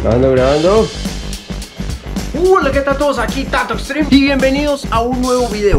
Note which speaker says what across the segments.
Speaker 1: Grabando. Hola, ¿qué tal todos? Aquí Tato Extreme y bienvenidos a un nuevo video.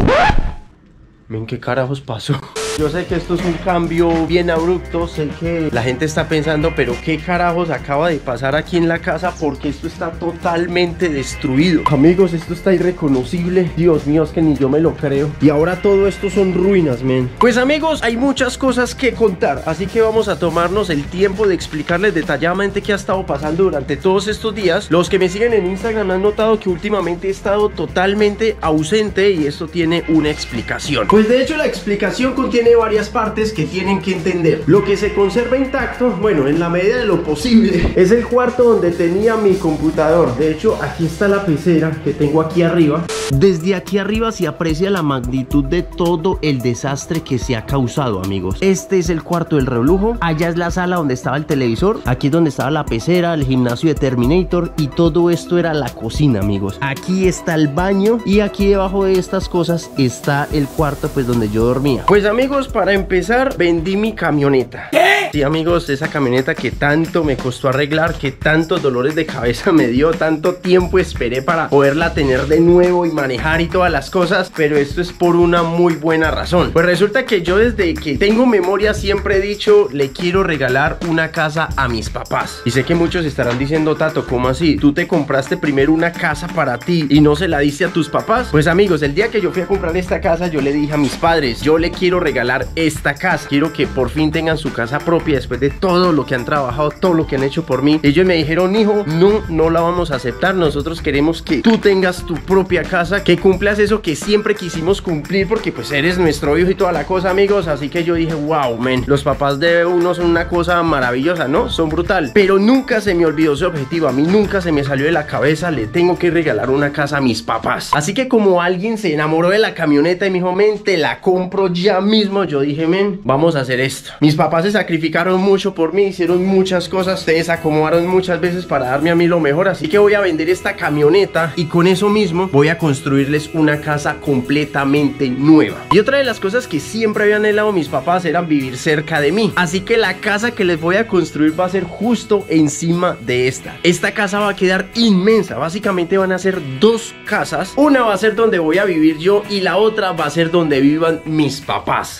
Speaker 1: Men, ¿qué carajos pasó? Yo sé que esto es un cambio bien abrupto, sé que la gente está pensando, pero ¿qué carajos acaba de pasar aquí en la casa? Porque esto está totalmente destruido. Amigos, esto está irreconocible. Dios mío, es que ni yo me lo creo. Y ahora todo esto son ruinas, men. Pues amigos, hay muchas cosas que contar, así que vamos a tomarnos el tiempo de explicarles detalladamente qué ha estado pasando durante todos estos días. Los que me siguen en Instagram han notado que últimamente he estado totalmente ausente y esto tiene una explicación. Pues de hecho la explicación contiene varias partes que tienen que entender. Lo que se conserva intacto, bueno, en la medida de lo posible, es el cuarto donde tenía mi computador. De hecho, aquí está la pecera que tengo aquí arriba. Desde aquí arriba se aprecia la magnitud de todo el desastre que se ha causado, amigos. Este es el cuarto del relujo. Allá es la sala donde estaba el televisor. Aquí es donde estaba la pecera, el gimnasio de Terminator. Y todo esto era la cocina, amigos. Aquí está el baño. Y aquí debajo de estas cosas está el cuarto, pues, donde yo dormía. Pues amigos, para empezar, vendí mi camioneta. ¿Qué? Sí, amigos, esa camioneta que tanto me costó arreglar, que tantos dolores de cabeza me dio, tanto tiempo esperé para poderla tener de nuevo y manejar y todas las cosas, pero esto es por una muy buena razón. Pues resulta que yo desde que tengo memoria siempre he dicho, le quiero regalar una casa a mis papás. Y sé que muchos estarán diciendo, Tato, ¿cómo así? ¿Tú te compraste primero una casa para ti y no se la diste a tus papás? Pues amigos, el día que yo fui a comprar esta casa, yo le dije a mis padres, yo le quiero regalar esta casa, quiero que por fin tengan su casa propia después de todo lo que han trabajado, todo lo que han hecho por mí. Ellos me dijeron, hijo, no la vamos a aceptar, nosotros queremos que tú tengas tu propia casa, que cumplas eso que siempre quisimos cumplir, porque pues eres nuestro hijo y toda la cosa, amigos. Así que yo dije, wow, men, los papás de uno son una cosa maravillosa, ¿no? Son brutal, pero nunca se me olvidó ese objetivo, a mí nunca se me salió de la cabeza, le tengo que regalar una casa a mis papás. Así que como alguien se enamoró de la camioneta y me dijo, men, te la compro ya mismo, yo dije, men, vamos a hacer esto. Mis papás se sacrificaron mucho por mí, hicieron muchas cosas, se desacomodaron muchas veces para darme a mí lo mejor, así que voy a vender esta camioneta y con eso mismo voy a construirles una casa completamente nueva. Y otra de las cosas que siempre habían anhelado mis papás era vivir cerca de mí, así que la casa que les voy a construir va a ser justo encima de esta. Esta casa va a quedar inmensa, básicamente van a ser dos casas, una va a ser donde voy a vivir yo y la otra va a ser donde vivan mis papás.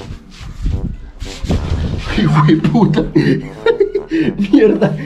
Speaker 1: ¡Hijo de puta! Mierda,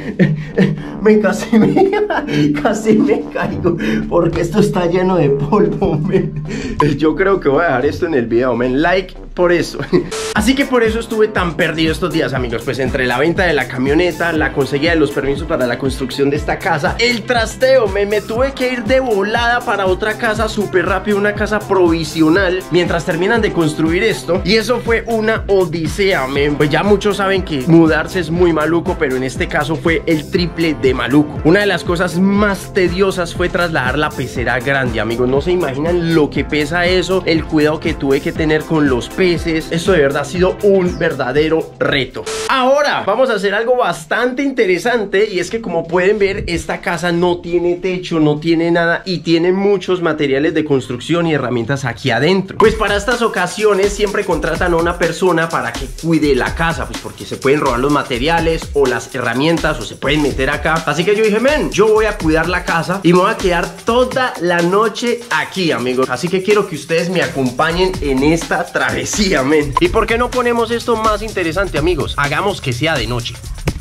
Speaker 1: casi me caigo porque esto está lleno de polvo, men. Yo creo que voy a dejar esto en el video, men. Like por eso. Así que por eso estuve tan perdido estos días, amigos. Pues entre la venta de la camioneta, la conseguida de los permisos para la construcción de esta casa, el trasteo, me tuve que ir de volada para otra casa súper rápido, una casa provisional, mientras terminan de construir esto. Y eso fue una odisea, men. Pues ya muchos saben que mudarse es muy maluco, pero en este caso fue el triple de maluco. Una de las cosas más tediosas fue trasladar la pecera grande, amigos. No se imaginan lo que pesa eso, el cuidado que tuve que tener con los peces. Esto de verdad ha sido un verdadero reto. Ahora vamos a hacer algo bastante interesante, y es que como pueden ver, esta casa no tiene techo, no tiene nada y tiene muchos materiales de construcción y herramientas aquí adentro. Pues para estas ocasiones siempre contratan a una persona para que cuide la casa, pues porque se pueden robar los materiales o las herramientas o se pueden meter acá. Así que yo dije, men, yo voy a cuidar la casa y me voy a quedar toda la noche aquí, amigos. Así que quiero que ustedes me acompañen en esta travesía, men. ¿Y por qué no ponemos esto más interesante, amigos? Hagamos que sea de noche.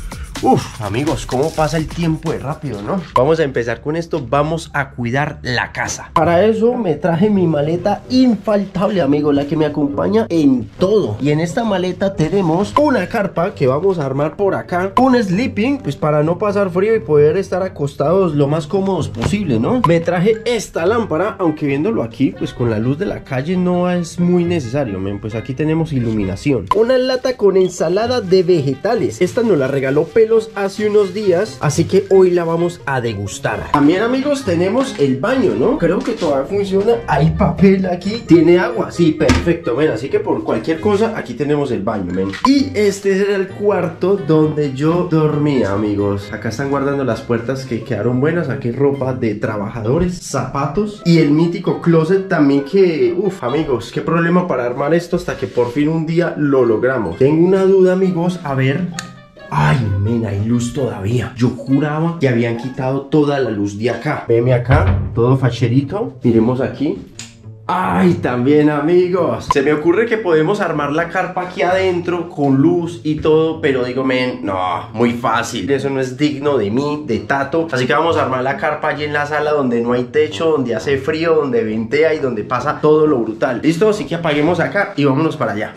Speaker 1: Uf, amigos, cómo pasa el tiempo de rápido, ¿no? Vamos a empezar con esto, vamos a cuidar la casa. Para eso me traje mi maleta infaltable, amigos, la que me acompaña en todo. Y en esta maleta tenemos una carpa que vamos a armar por acá, un sleeping, pues para no pasar frío y poder estar acostados lo más cómodos posible, ¿no? Me traje esta lámpara, aunque viéndolo aquí, pues con la luz de la calle no es muy necesario, men. Pues aquí tenemos iluminación. Una lata con ensalada de vegetales. Esta nos la regaló hace unos días, así que hoy la vamos a degustar. También, amigos, tenemos el baño, ¿no? Creo que todavía funciona. Hay papel aquí, tiene agua, sí, perfecto, men. Así que por cualquier cosa, aquí tenemos el baño, men. Y este era el cuarto donde yo dormía, amigos. Acá están guardando las puertas que quedaron buenas. Aquí ropa de trabajadores, zapatos y el mítico closet también que, uff, amigos, qué problema para armar esto hasta que por fin un día lo logramos. Tengo una duda, amigos, a ver Ay, men, hay luz todavía. Yo juraba que habían quitado toda la luz de acá. Veme acá, todo facherito. Miremos aquí. Ay, también, amigos. Se me ocurre que podemos armar la carpa aquí adentro con luz y todo, pero digo, men, no, muy fácil. Eso no es digno de mí, de Tato. Así que vamos a armar la carpa allí en la sala donde no hay techo, donde hace frío, donde ventea y donde pasa todo lo brutal. ¿Listo? Así que apaguemos acá y vámonos para allá.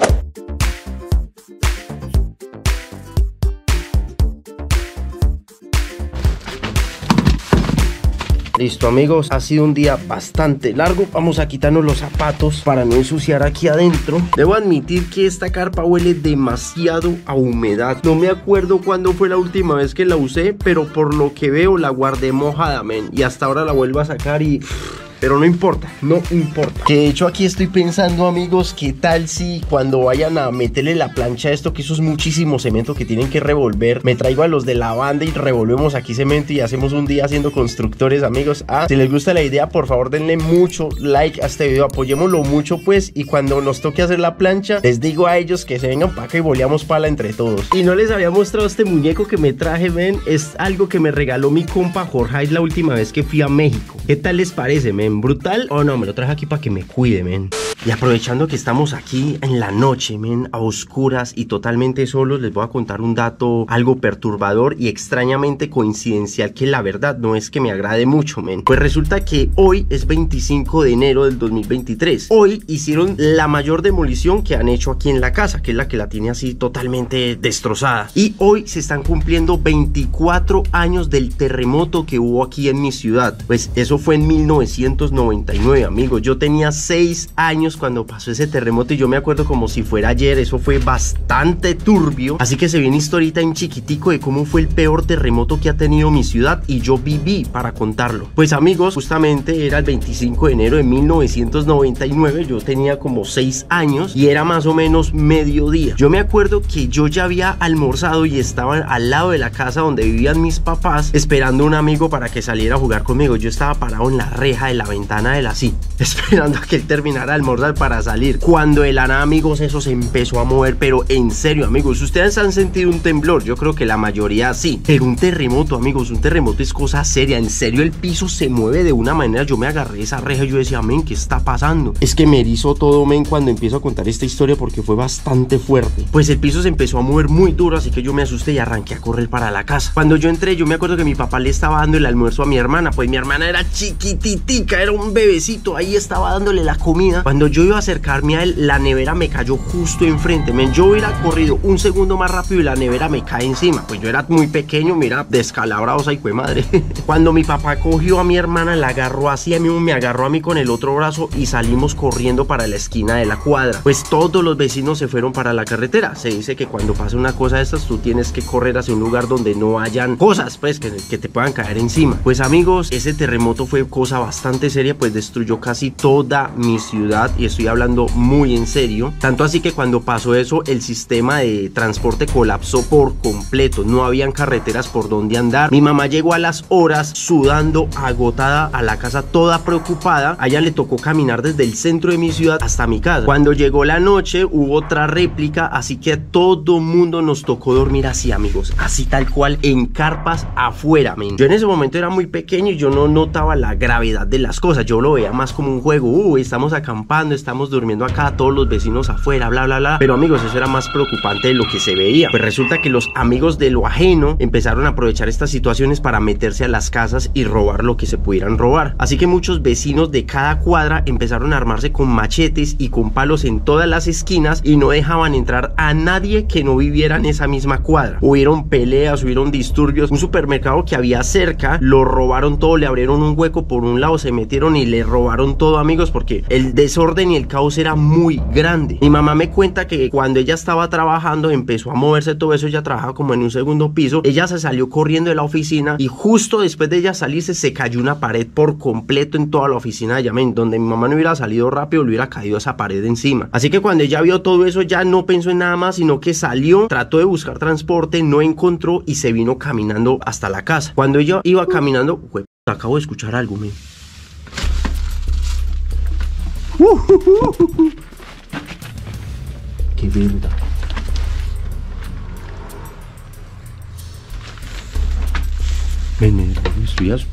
Speaker 1: Listo, amigos, ha sido un día bastante largo. Vamos a quitarnos los zapatos para no ensuciar aquí adentro. Debo admitir que esta carpa huele demasiado a humedad. No me acuerdo cuándo fue la última vez que la usé, pero por lo que veo la guardé mojada, men. Y hasta ahora la vuelvo a sacar y... pero no importa, no importa. Que de hecho aquí estoy pensando, amigos, ¿qué tal si cuando vayan a meterle la plancha a esto, que eso es muchísimo cemento que tienen que revolver, me traigo a los de la banda y revolvemos aquí cemento y hacemos un día haciendo constructores, amigos? Si les gusta la idea, por favor denle mucho like a este video, apoyémoslo mucho pues, y cuando nos toque hacer la plancha, les digo a ellos que se vengan para acá y boleamos pala entre todos. Y no les había mostrado este muñeco que me traje, ven, es algo que me regaló mi compa Jorge la última vez que fui a México. ¿Qué tal les parece, men? ¿Brutal o no? Me lo traje aquí para que me cuide, men. Y aprovechando que estamos aquí en la noche, men, a oscuras y totalmente solos, les voy a contar un dato algo perturbador y extrañamente coincidencial, que la verdad no es que me agrade mucho, men. Pues resulta que hoy es 25 de enero del 2023. Hoy hicieron la mayor demolición que han hecho aquí en la casa, que es la que la tiene así totalmente destrozada. Y hoy se están cumpliendo 24 años del terremoto que hubo aquí en mi ciudad. Pues eso fue en 1999, amigos. Yo tenía 6 años cuando pasó ese terremoto y yo me acuerdo como si fuera ayer. Eso fue bastante turbio, así que se viene historita en chiquitico de cómo fue el peor terremoto que ha tenido mi ciudad y yo viví para contarlo. Pues, amigos, justamente era el 25 de enero de 1999. Yo tenía como 6 años y era más o menos mediodía. Yo me acuerdo que yo ya había almorzado y estaba al lado de la casa donde vivían mis papás esperando a un amigo para que saliera a jugar conmigo. Yo estaba parado en la reja de la ventana de la esperando a que él terminara de almorzar para salir, cuando de la nada, amigos, eso se empezó a mover. Pero en serio, amigos, ustedes han sentido un temblor, yo creo que la mayoría sí, pero un terremoto, amigos, un terremoto es cosa seria. En serio, el piso se mueve de una manera. Yo me agarré esa reja y yo decía, men, ¿qué está pasando? Es que me erizó todo, men, cuando empiezo a contar esta historia porque fue bastante fuerte. Pues el piso se empezó a mover muy duro, así que yo me asusté y arranqué a correr para la casa. Cuando yo entré, yo me acuerdo que mi papá le estaba dando el almuerzo a mi hermana. Pues mi hermana era chiquititica, era un bebecito, ahí estaba dándole la comida. Cuando yo iba a acercarme a él, la nevera me cayó justo enfrente, men. Yo hubiera corrido un segundo más rápido y la nevera me cae encima. Pues yo era muy pequeño, mira, descalabrado, o sea, hijo de madre. Cuando mi papá cogió a mi hermana, la agarró así a mí, me agarró a mí con el otro brazo y salimos corriendo para la esquina de la cuadra. Pues todos los vecinos se fueron para la carretera. Se dice que cuando pasa una cosa de estas, tú tienes que correr hacia un lugar donde no hayan cosas, pues, que te puedan caer encima. Pues, amigos, ese terremoto fue cosa bastante seria, pues destruyó casi toda mi ciudad y estoy hablando muy en serio. Tanto así que cuando pasó eso, el sistema de transporte colapsó por completo. No habían carreteras por donde andar. Mi mamá llegó a las horas sudando, agotada, a la casa toda preocupada. A ella le tocó caminar desde el centro de mi ciudad hasta mi casa. Cuando llegó la noche, hubo otra réplica, así que a todo mundo nos tocó dormir así, amigos, así tal cual, en carpas afuera, men. Yo en ese momento era muy pequeño y yo no notaba la gravedad de las cosas. Yo lo veía más como un juego. Estamos acampando, estamos durmiendo acá, todos los vecinos afuera, bla, bla, bla. Pero, amigos, eso era más preocupante de lo que se veía. Pues resulta que los amigos de lo ajeno empezaron a aprovechar estas situaciones para meterse a las casas y robar lo que se pudieran robar. Así que muchos vecinos de cada cuadra empezaron a armarse con machetes y con palos en todas las esquinas y no dejaban entrar a nadie que no viviera en esa misma cuadra. Hubieron peleas, hubieron disturbios. Un supermercado que había cerca, lo robaron todo, le abrieron un hueco por un lado, se metieron y le robaron todo, amigos, porque el desorden y el caos era muy grande. Mi mamá me cuenta que cuando ella estaba trabajando, empezó a moverse todo eso. Ella trabajaba como en un segundo piso. Ella se salió corriendo de la oficina y justo después de ella salirse, se cayó una pared por completo en toda la oficina de ella, men. Donde mi mamá no hubiera salido rápido, le hubiera caído esa pared encima. Así que cuando ella vio todo eso, ya no pensó en nada más, sino que salió, trató de buscar transporte, no encontró y se vino caminando hasta la casa. Cuando ella iba caminando, acabo de escuchar algo, men. Qué verga. Ven, estudias.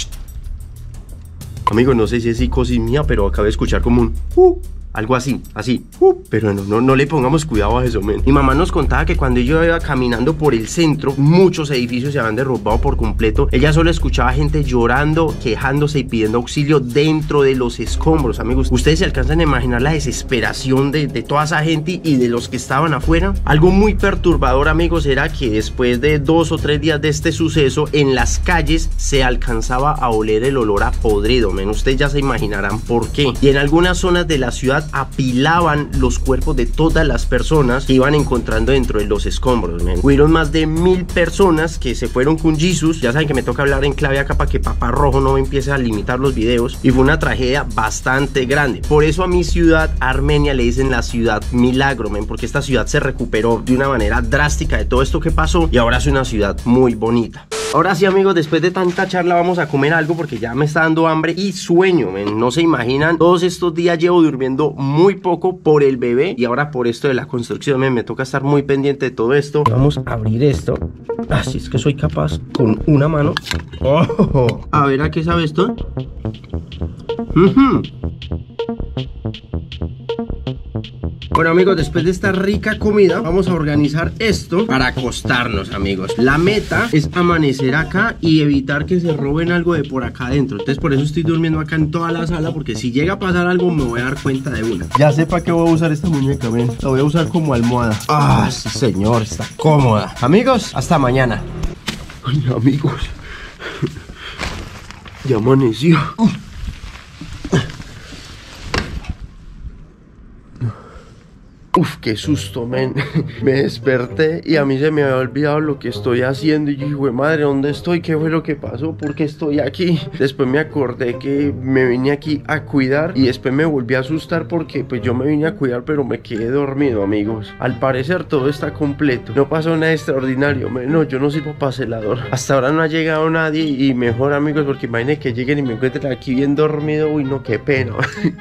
Speaker 1: Amigos, no sé si es psicosis mía, pero acabé de escuchar como un algo así, pero no le pongamos cuidado a eso, men. Mi mamá nos contaba que cuando yo iba caminando por el centro, muchos edificios se habían derrumbado por completo. Ella solo escuchaba gente llorando, quejándose y pidiendo auxilio dentro de los escombros, amigos. Ustedes se alcanzan a imaginar la desesperación de toda esa gente y de los que estaban afuera. Algo muy perturbador, amigos, era que después de 2 o 3 días de este suceso, en las calles se alcanzaba a oler el olor a podrido, men. Ustedes ya se imaginarán por qué. Y en algunas zonas de la ciudad apilaban los cuerpos de todas las personas que iban encontrando dentro de los escombros, men. Hubieron más de 1000 personas que se fueron con Jesus. Ya saben que me toca hablar en clave acá para que Papá Rojo no empiece a limitar los videos. Y fue una tragedia bastante grande. Por eso a mi ciudad, Armenia, le dicen la ciudad milagro, men, porque esta ciudad se recuperó de una manera drástica de todo esto que pasó y ahora es una ciudad muy bonita. Ahora sí, amigos, después de tanta charla vamos a comer algo porque ya me está dando hambre y sueño, men. No se imaginan, todos estos días llevo durmiendo muy poco por el bebé y ahora por esto de la construcción, men. Me toca estar muy pendiente de todo esto. Vamos a abrir esto. Así es que soy capaz con una mano. Oh, a ver, ¿a qué sabe esto? Bueno, amigos, después de esta rica comida vamos a organizar esto para acostarnos, amigos. La meta es amanecer acá y evitar que se roben algo de por acá adentro. Entonces por eso estoy durmiendo acá en toda la sala, porque si llega a pasar algo me voy a dar cuenta de una. Ya sé para qué voy a usar esta muñeca, ven. La voy a usar como almohada. Ah, sí, señor, está cómoda. Amigos, hasta mañana. Ay, amigos, ya amaneció. Uf, qué susto, men. Me desperté y a mí se me había olvidado lo que estoy haciendo. Y yo dije, madre, ¿dónde estoy? ¿Qué fue lo que pasó? ¿Por qué estoy aquí? Después me acordé que me vine aquí a cuidar y después me volví a asustar porque pues yo me vine a cuidar pero me quedé dormido, amigos. Al parecer todo está completo. No pasó nada extraordinario, men. No, yo no sirvo para celador. Hasta ahora no ha llegado nadie y mejor, amigos, porque imagínense que lleguen y me encuentren aquí bien dormido. Uy, no, qué pena.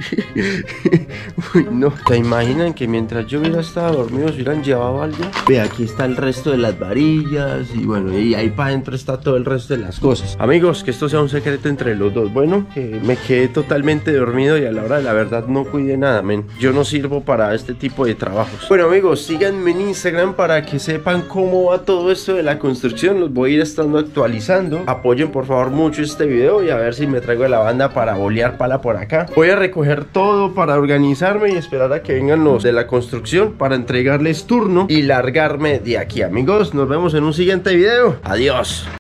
Speaker 1: Uy, no. ¿Se imaginan que mientras yo hubiera estado dormido se hubieran llevado algo? Ve, aquí está el resto de las varillas y bueno, y ahí para adentro está todo el resto de las cosas. Amigos, que esto sea un secreto entre los dos. Bueno, que me quedé totalmente dormido y a la hora de la verdad no cuidé nada, men. Yo no sirvo para este tipo de trabajos. Bueno, amigos, síganme en Instagram para que sepan cómo va todo esto de la construcción. Los voy a ir estando actualizando. Apoyen por favor mucho este video y a ver si me traigo de la banda para bolear pala por acá. Voy a recoger todo para organizarme y esperar a que vengan los de la construcción para entregarles turno y largarme de aquí, amigos. Nos vemos en un siguiente video. Adiós.